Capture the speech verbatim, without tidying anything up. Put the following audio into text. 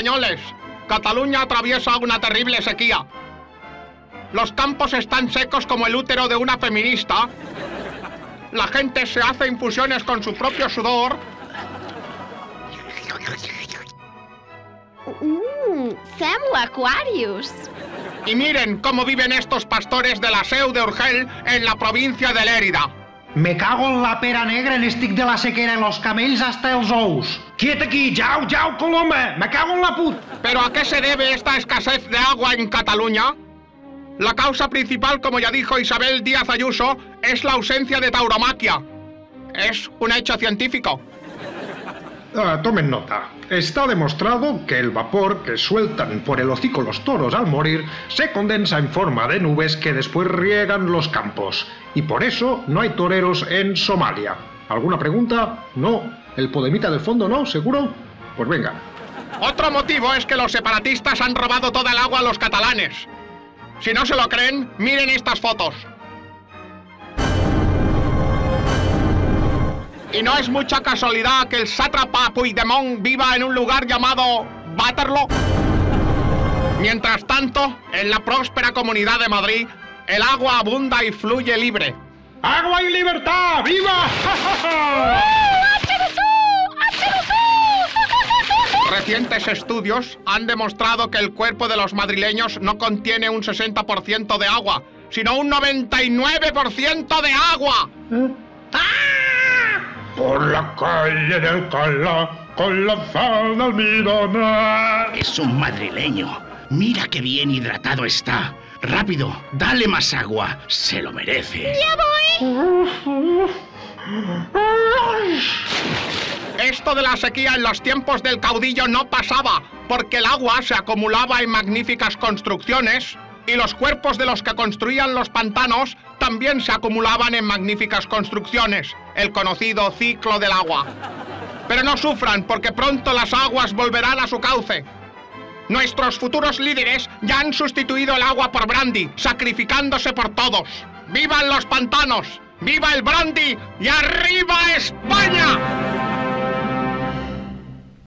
españoles. Cataluña atraviesa una terrible sequía. Los campos están secos como el útero de una feminista. La gente se hace infusiones con su propio sudor. Mmm, sembla Aquarius. Y miren cómo viven estos pastores de la Seu de Urgell en la provincia de Lérida. Me cago en la pera negra, n'estic de la sequera en los camells hasta els ous. Quiet aquí, jau, jau, Coloma, me cago en la put. ¿Pero a qué se debe esta escasez de agua en Cataluña? La causa principal, como ya dijo Isabel Díaz Ayuso, es la ausencia de tauromaquia. Es un hecho científico. Ah, tomen nota. Está demostrado que el vapor que sueltan por el hocico los toros al morir se condensa en forma de nubes que después riegan los campos. Y por eso no hay toreros en Somalia. ¿Alguna pregunta? No. ¿El podemita del fondo no? ¿Seguro? Pues venga. Otro motivo es que los separatistas han robado toda el agua a los catalanes. Si no se lo creen, miren estas fotos. Y no es mucha casualidad que el sátrapa Puigdemont viva en un lugar llamado Waterloo. Mientras tanto, en la próspera Comunidad de Madrid, el agua abunda y fluye libre. ¡Agua y libertad! ¡Viva! Recientes estudios han demostrado que el cuerpo de los madrileños no contiene un sesenta por ciento de agua, sino un noventa y nueve por ciento de agua. ¿Eh? ¡Ah! Por la calle de Alcalá, con la falda almidona. Es un madrileño. Mira qué bien hidratado está. Rápido, dale más agua. Se lo merece. ¡Ya voy! Esto de la sequía en los tiempos del caudillo no pasaba, porque el agua se acumulaba en magníficas construcciones y los cuerpos de los que construían los pantanos también se acumulaban en magníficas construcciones, el conocido ciclo del agua. Pero no sufran, porque pronto las aguas volverán a su cauce. Nuestros futuros líderes ya han sustituido el agua por brandy, sacrificándose por todos. ¡Vivan los pantanos! ¡Viva el brandy! ¡Y arriba España!